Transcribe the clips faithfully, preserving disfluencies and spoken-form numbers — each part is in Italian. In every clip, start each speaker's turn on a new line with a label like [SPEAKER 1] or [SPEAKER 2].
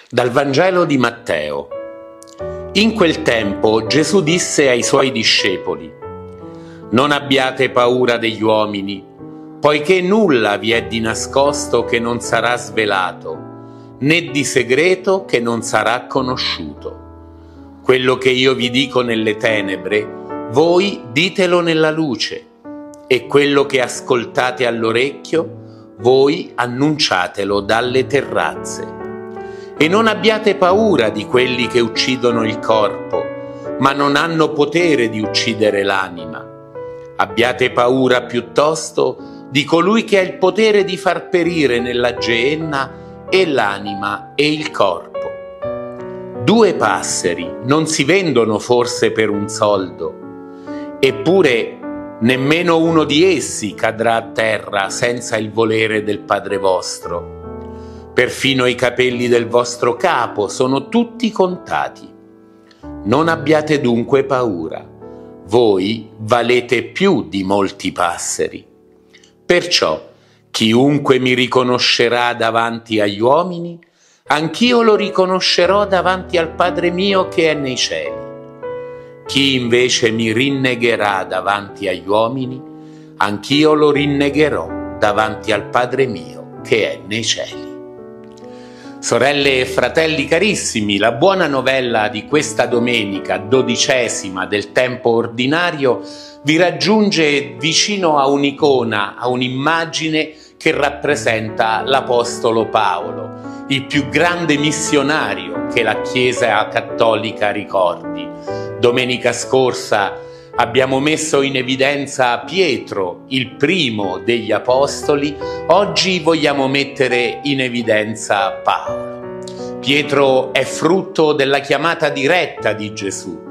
[SPEAKER 1] Dal Vangelo di Matteo. In quel tempo Gesù disse ai suoi discepoli: «Non abbiate paura degli uomini, poiché nulla vi è di nascosto che non sarà svelato, né di segreto che non sarà conosciuto. Quello che io vi dico nelle tenebre, voi ditelo nella luce, e quello che ascoltate all'orecchio, voi annunciatelo dalle terrazze. E non abbiate paura di quelli che uccidono il corpo, ma non hanno potere di uccidere l'anima. Abbiate paura piuttosto di colui che ha il potere di far perire nella geenna e l'anima e il corpo. Due passeri non si vendono forse per un soldo, eppure nemmeno uno di essi cadrà a terra senza il volere del Padre vostro. Perfino i capelli del vostro capo sono tutti contati. Non abbiate dunque paura, voi valete più di molti passeri. Perciò, chiunque mi riconoscerà davanti agli uomini, anch'io lo riconoscerò davanti al Padre mio che è nei cieli. Chi invece mi rinnegherà davanti agli uomini, anch'io lo rinnegherò davanti al Padre mio che è nei cieli». Sorelle e fratelli carissimi, la buona novella di questa domenica dodicesima del tempo ordinario vi raggiunge vicino a un'icona, a un'immagine che rappresenta l'Apostolo Paolo, il più grande missionario che la Chiesa cattolica ricordi. Domenica scorsa abbiamo messo in evidenza Pietro, il primo degli apostoli. Oggi vogliamo mettere in evidenza Paolo. Pietro è frutto della chiamata diretta di Gesù.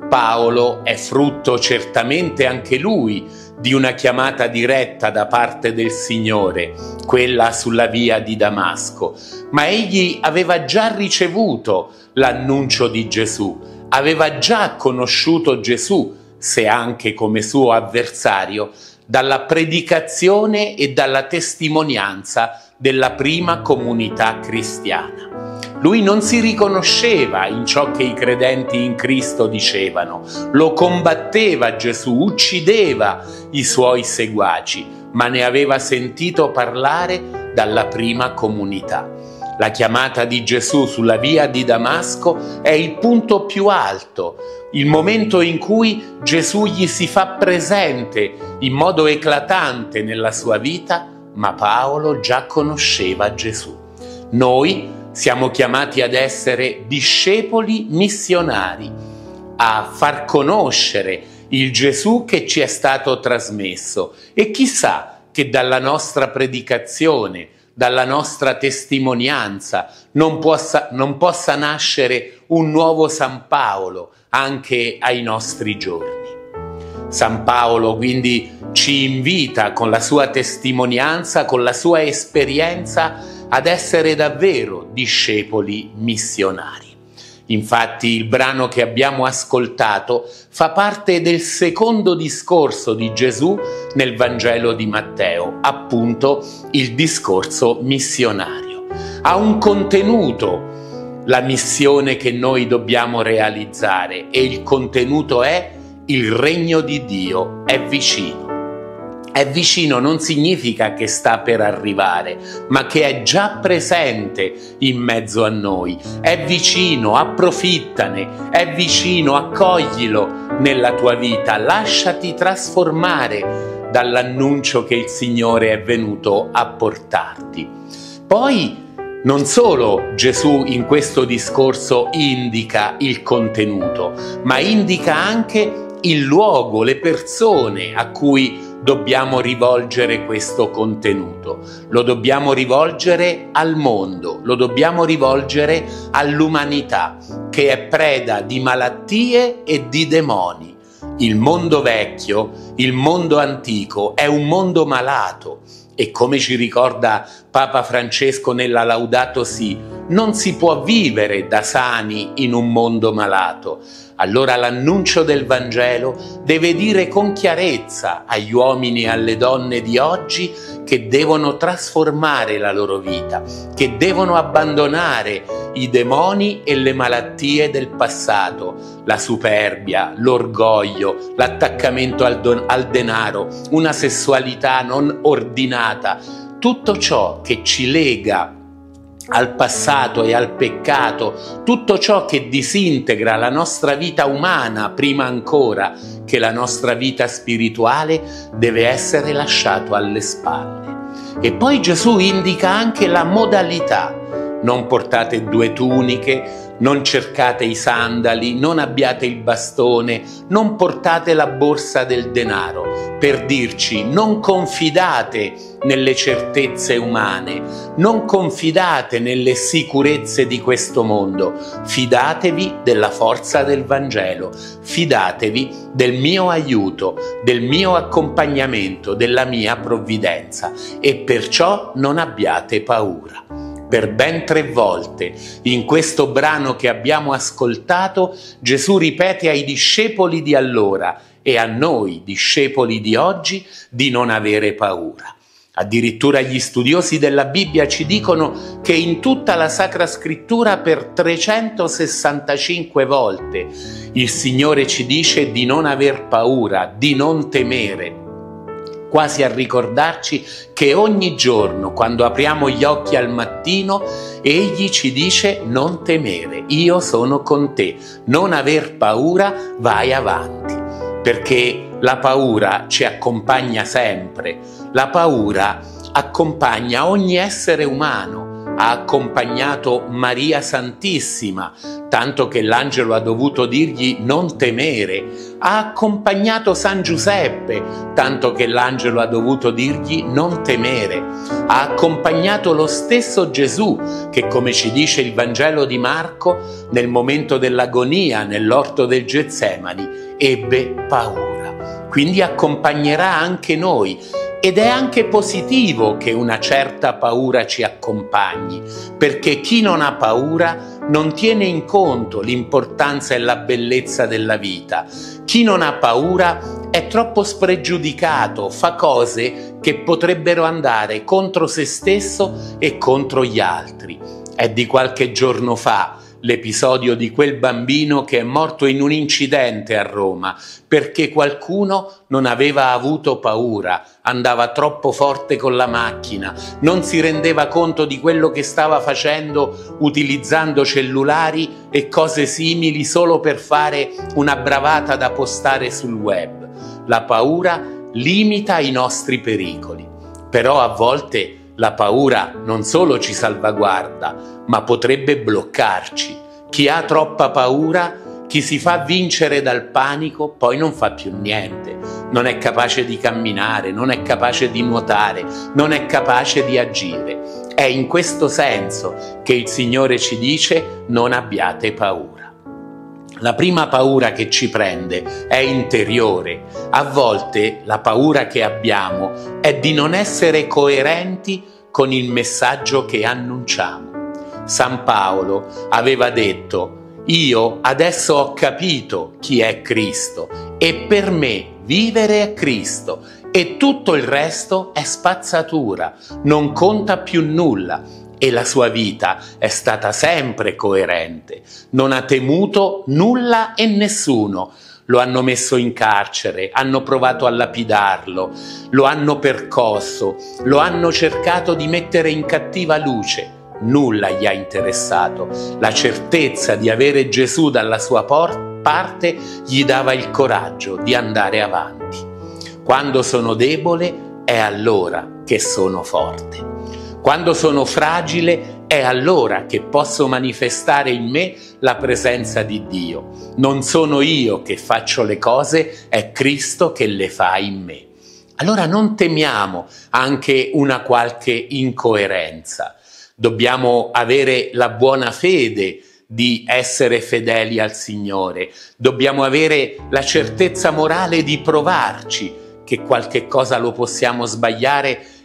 [SPEAKER 1] Paolo è frutto certamente anche lui di una chiamata diretta da parte del Signore, quella sulla via di Damasco. Ma egli aveva già ricevuto l'annuncio di Gesù, aveva già conosciuto Gesù, se anche come suo avversario, dalla predicazione e dalla testimonianza della prima comunità cristiana. Lui non si riconosceva in ciò che i credenti in Cristo dicevano, lo combatteva Gesù, uccideva i suoi seguaci, ma ne aveva sentito parlare dalla prima comunità. La chiamata di Gesù sulla via di Damasco è il punto più alto, il momento in cui Gesù gli si fa presente in modo eclatante nella sua vita, ma Paolo già conosceva Gesù. Noi siamo chiamati ad essere discepoli missionari, a far conoscere il Gesù che ci è stato trasmesso, e chissà che dalla nostra predicazione, dalla nostra testimonianza non possa, non possa nascere un nuovo San Paolo anche ai nostri giorni. San Paolo quindi ci invita con la sua testimonianza, con la sua esperienza, ad essere davvero discepoli missionari. Infatti il brano che abbiamo ascoltato fa parte del secondo discorso di Gesù nel Vangelo di Matteo, appunto il discorso missionario. Ha un contenuto la missione che noi dobbiamo realizzare, e il contenuto è: il regno di Dio è vicino. È vicino non significa che sta per arrivare, ma che è già presente in mezzo a noi. È vicino, approfittane, è vicino, accoglilo nella tua vita, lasciati trasformare dall'annuncio che il Signore è venuto a portarti. Poi, non solo Gesù in questo discorso indica il contenuto, ma indica anche il luogo, le persone a cui dobbiamo rivolgere questo contenuto. Lo dobbiamo rivolgere al mondo, lo dobbiamo rivolgere all'umanità, che è preda di malattie e di demoni. Il mondo vecchio, il mondo antico, è un mondo malato, e come ci ricorda Papa Francesco nella Laudato Si, non si può vivere da sani in un mondo malato. Allora l'annuncio del Vangelo deve dire con chiarezza agli uomini e alle donne di oggi che devono trasformare la loro vita, che devono abbandonare i demoni e le malattie del passato, la superbia, l'orgoglio, l'attaccamento al, don- al denaro, una sessualità non ordinata, tutto ciò che ci lega al passato e al peccato, tutto ciò che disintegra la nostra vita umana prima ancora che la nostra vita spirituale, deve essere lasciato alle spalle. E poi Gesù indica anche la modalità: non portate due tuniche, non cercate i sandali, non abbiate il bastone, non portate la borsa del denaro, per dirci: non confidate nelle certezze umane, non confidate nelle sicurezze di questo mondo, fidatevi della forza del Vangelo, fidatevi del mio aiuto, del mio accompagnamento, della mia provvidenza, e perciò non abbiate paura. Per ben tre volte in questo brano che abbiamo ascoltato, Gesù ripete ai discepoli di allora e a noi, discepoli di oggi, di non avere paura. Addirittura gli studiosi della Bibbia ci dicono che in tutta la Sacra Scrittura per trecentosessantacinque volte il Signore ci dice di non aver paura, di non temere, quasi a ricordarci che ogni giorno, quando apriamo gli occhi al mattino, Egli ci dice: non temere, io sono con te, non aver paura, vai avanti. Perché la paura ci accompagna sempre, la paura accompagna ogni essere umano. Ha accompagnato Maria Santissima, tanto che l'angelo ha dovuto dirgli non temere. Ha accompagnato San Giuseppe, tanto che l'angelo ha dovuto dirgli non temere. Ha accompagnato lo stesso Gesù, che, come ci dice il Vangelo di Marco, nel momento dell'agonia nell'orto del Getsemani ebbe paura. Quindi accompagnerà anche noi. Ed è anche positivo che una certa paura ci accompagni, perché chi non ha paura non tiene in conto l'importanza e la bellezza della vita. Chi non ha paura è troppo spregiudicato, fa cose che potrebbero andare contro se stesso e contro gli altri. È di qualche giorno fa l'episodio di quel bambino che è morto in un incidente a Roma perché qualcuno non aveva avuto paura, andava troppo forte con la macchina, non si rendeva conto di quello che stava facendo utilizzando cellulari e cose simili solo per fare una bravata da postare sul web. La paura limita i nostri pericoli, però a volte la paura non solo ci salvaguarda, ma potrebbe bloccarci. Chi ha troppa paura, chi si fa vincere dal panico, poi non fa più niente. Non è capace di camminare, non è capace di nuotare, non è capace di agire. È in questo senso che il Signore ci dice: non abbiate paura. La prima paura che ci prende è interiore. A volte la paura che abbiamo è di non essere coerenti con il messaggio che annunciamo. San Paolo aveva detto: io adesso ho capito chi è Cristo e per me vivere è Cristo e tutto il resto è spazzatura, non conta più nulla. E la sua vita è stata sempre coerente, non ha temuto nulla e nessuno. Lo hanno messo in carcere, hanno provato a lapidarlo, lo hanno percosso, lo hanno cercato di mettere in cattiva luce. Nulla gli ha interessato. La certezza di avere Gesù dalla sua por- parte gli dava il coraggio di andare avanti. Quando sono debole è allora che sono forte. Quando sono fragile è allora che posso manifestare in me la presenza di Dio. Non sono io che faccio le cose, è Cristo che le fa in me. Allora non temiamo anche una qualche incoerenza. Dobbiamo avere la buona fede di essere fedeli al Signore. Dobbiamo avere la certezza morale di provarci, che qualche cosa lo possiamo sbagliare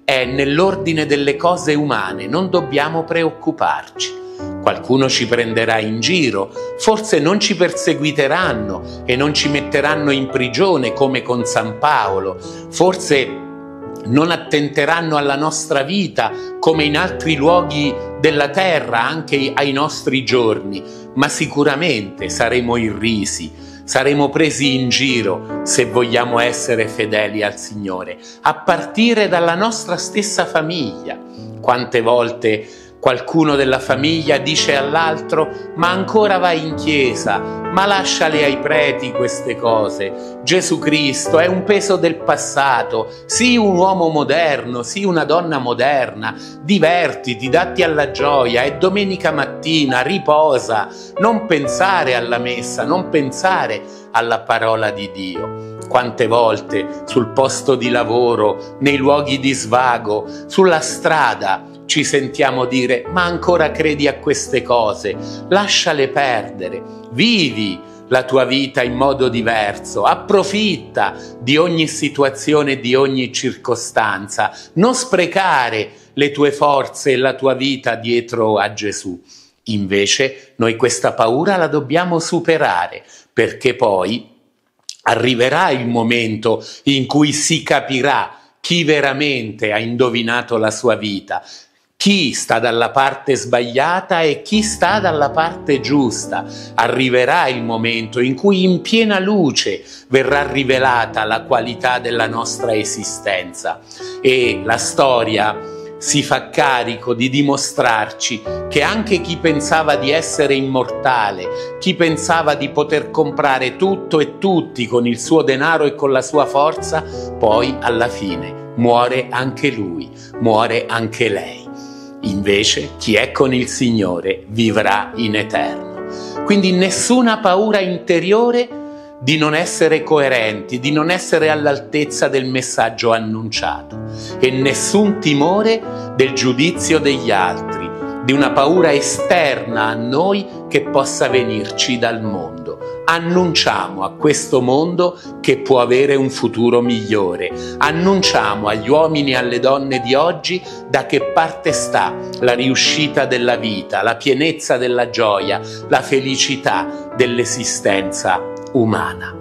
[SPEAKER 1] è nell'ordine delle cose umane, non dobbiamo preoccuparci. Qualcuno ci prenderà in giro, forse non ci perseguiteranno e non ci metteranno in prigione come con San Paolo, forse non attenteranno alla nostra vita come in altri luoghi della terra, anche ai nostri giorni, ma sicuramente saremo irrisi, saremo presi in giro se vogliamo essere fedeli al Signore, a partire dalla nostra stessa famiglia. Quante volte qualcuno della famiglia dice all'altro: ma ancora vai in chiesa, ma lasciale ai preti queste cose, Gesù Cristo è un peso del passato, sii un uomo moderno, sii una donna moderna, divertiti, datti alla gioia, è domenica mattina, riposa, non pensare alla messa, non pensare alla parola di Dio. Quante volte sul posto di lavoro, nei luoghi di svago, sulla strada, ci sentiamo dire: ma ancora credi a queste cose? Lasciale perdere, vivi la tua vita in modo diverso, approfitta di ogni situazione, di ogni circostanza, non sprecare le tue forze e la tua vita dietro a Gesù. Invece noi questa paura la dobbiamo superare, perché poi arriverà il momento in cui si capirà chi veramente ha indovinato la sua vita, chi sta dalla parte sbagliata e chi sta dalla parte giusta. Arriverà il momento in cui in piena luce verrà rivelata la qualità della nostra esistenza e la storia si fa carico di dimostrarci che anche chi pensava di essere immortale, chi pensava di poter comprare tutto e tutti con il suo denaro e con la sua forza, poi alla fine muore anche lui, muore anche lei. Invece chi è con il Signore vivrà in eterno. Quindi nessuna paura interiore di non essere coerenti, di non essere all'altezza del messaggio annunciato, e nessun timore del giudizio degli altri, di una paura esterna a noi che possa venirci dal mondo. Annunciamo a questo mondo che può avere un futuro migliore. Annunciamo agli uomini e alle donne di oggi da che parte sta la riuscita della vita, la pienezza della gioia, la felicità dell'esistenza umana.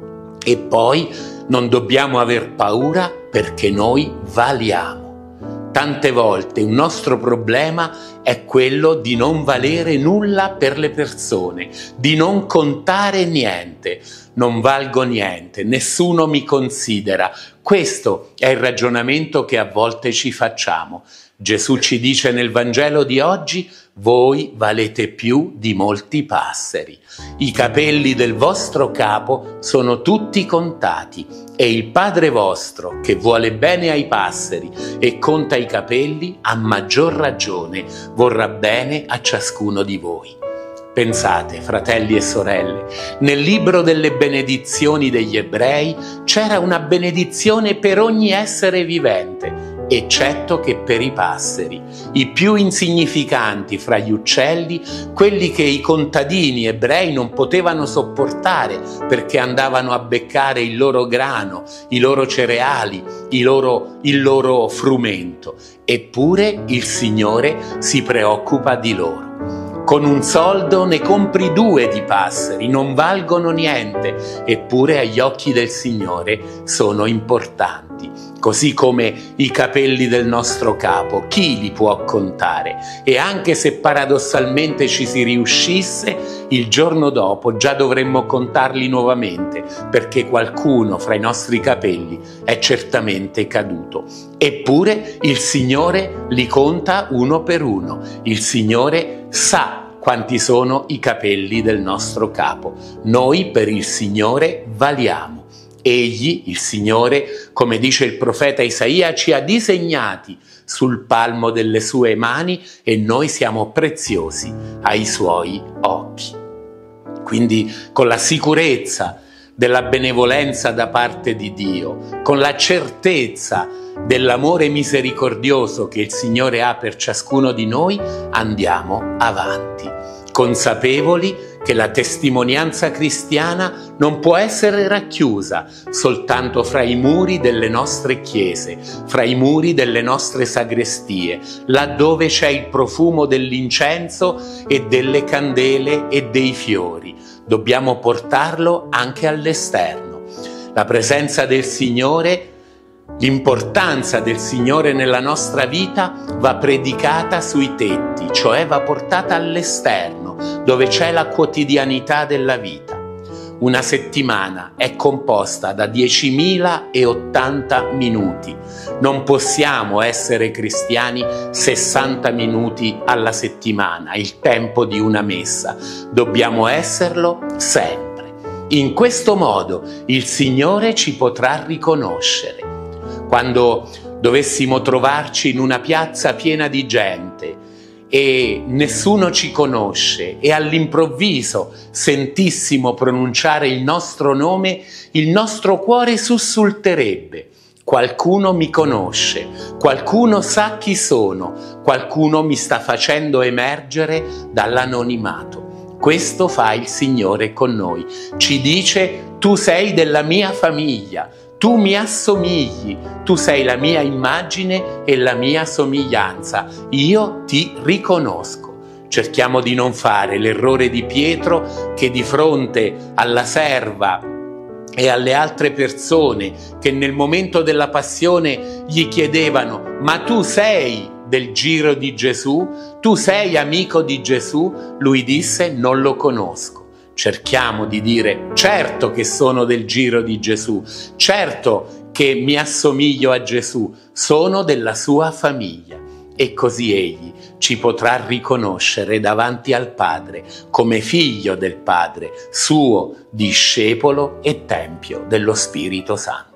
[SPEAKER 1] E poi non dobbiamo aver paura, perché noi valiamo. Tante volte un nostro problema è quello di non valere nulla per le persone, di non contare niente. Non valgo niente, nessuno mi considera. Questo è il ragionamento che a volte ci facciamo. Gesù ci dice nel Vangelo di oggi: voi valete più di molti passeri. I capelli del vostro capo sono tutti contati e il Padre vostro, che vuole bene ai passeri e conta i capelli, a maggior ragione vorrà bene a ciascuno di voi. Pensate, fratelli e sorelle, nel libro delle benedizioni degli Ebrei c'era una benedizione per ogni essere vivente, eccetto che per i passeri, i più insignificanti fra gli uccelli, quelli che i contadini ebrei non potevano sopportare perché andavano a beccare il loro grano, i loro cereali, i loro, il loro frumento. Eppure il Signore si preoccupa di loro. Con un soldo ne compri due di passeri, non valgono niente, eppure agli occhi del Signore sono importanti. Così come i capelli del nostro capo, chi li può contare? E anche se paradossalmente ci si riuscisse, il giorno dopo già dovremmo contarli nuovamente, perché qualcuno fra i nostri capelli è certamente caduto. Eppure il Signore li conta uno per uno. Il Signore sa quanti sono i capelli del nostro capo. Noi per il Signore valiamo. Egli, il Signore, come dice il profeta Isaia, ci ha disegnati sul palmo delle sue mani e noi siamo preziosi ai suoi occhi. Quindi con la sicurezza della benevolenza da parte di Dio, con la certezza dell'amore misericordioso che il Signore ha per ciascuno di noi, andiamo avanti, consapevoli che la testimonianza cristiana non può essere racchiusa soltanto fra i muri delle nostre chiese, fra i muri delle nostre sagrestie, laddove c'è il profumo dell'incenso e delle candele e dei fiori. Dobbiamo portarlo anche all'esterno. La presenza del Signore, l'importanza del Signore nella nostra vita va predicata sui tetti, cioè va portata all'esterno, dove c'è la quotidianità della vita. Una settimana è composta da diecimilaottanta minuti. Non possiamo essere cristiani sessanta minuti alla settimana, il tempo di una messa. Dobbiamo esserlo sempre. In questo modo il Signore ci potrà riconoscere. Quando dovessimo trovarci in una piazza piena di gente e nessuno ci conosce e all'improvviso sentissimo pronunciare il nostro nome, il nostro cuore sussulterebbe. Qualcuno mi conosce, qualcuno sa chi sono, qualcuno mi sta facendo emergere dall'anonimato. Questo fa il Signore con noi. Ci dice: tu sei della mia famiglia, tu mi assomigli, tu sei la mia immagine e la mia somiglianza, io ti riconosco. Cerchiamo di non fare l'errore di Pietro, che di fronte alla serva e alle altre persone che nel momento della passione gli chiedevano: ma tu sei del giro di Gesù? Tu sei amico di Gesù? Lui disse: non lo conosco. Cerchiamo di dire: certo che sono del giro di Gesù, certo che mi assomiglio a Gesù, sono della sua famiglia. E così egli ci potrà riconoscere davanti al Padre come figlio del Padre, suo discepolo e tempio dello Spirito Santo.